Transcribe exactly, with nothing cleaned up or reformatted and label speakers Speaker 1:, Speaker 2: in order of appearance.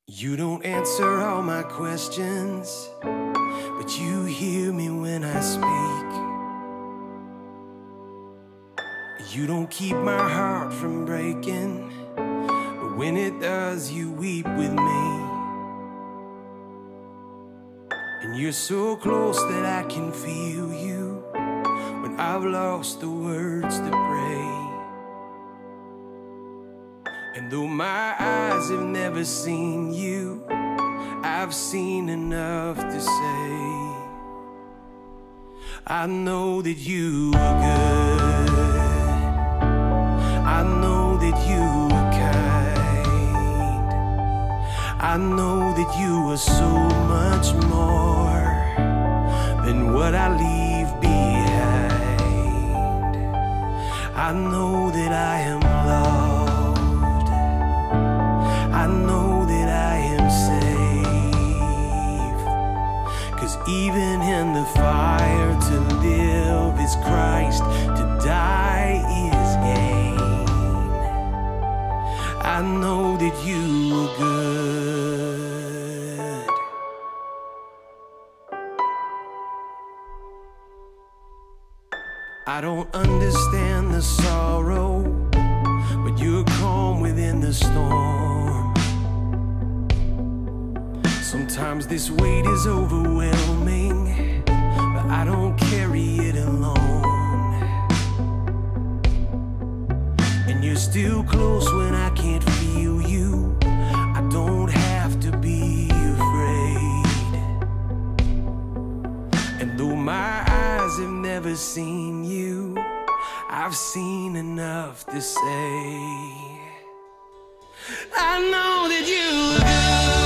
Speaker 1: You don't answer all my questions, but you hear me when I speak. You don't keep my heart from breaking, but when it does, you weep with me. And you're so close that I can feel you when I've lost the words to pray. And though my eyes have never seen you, I've seen enough to say I know that you are good. I know that you are kind. I know that you are so much more than what I leave behind. I know that I am loved. I know that I am safe, 'cause even in the fire, to live is Christ, to die is gain. I know that you are good. I don't understand the sorrow, but you're calm within the storm. Sometimes this weight is overwhelming, but I don't carry it alone. And you're still close when I can't feel you. I don't have to be afraid. And though my eyes have never seen you, I've seen enough to say I know that you are good.